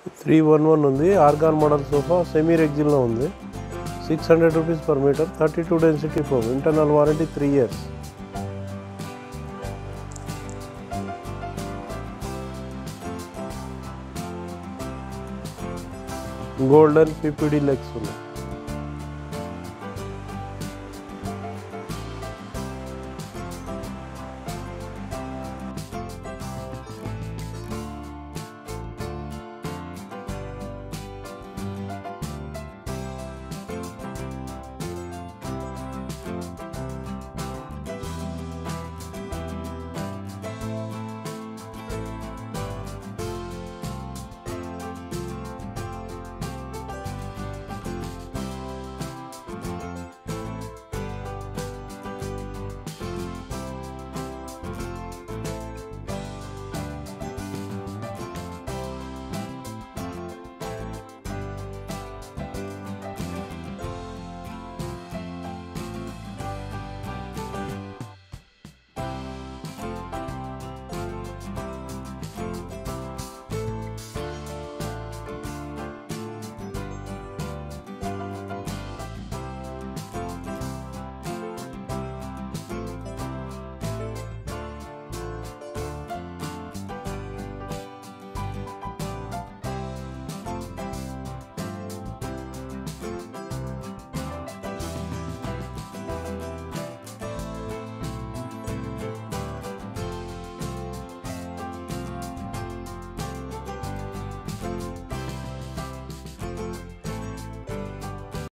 311 ఉంది. Organ model sofa semi రెగ్జిన్లో ఉంది. 600 rupees per metre. 32 density foam. Internal warranty 3 years. Golden PPD legs ఉన్నాయి.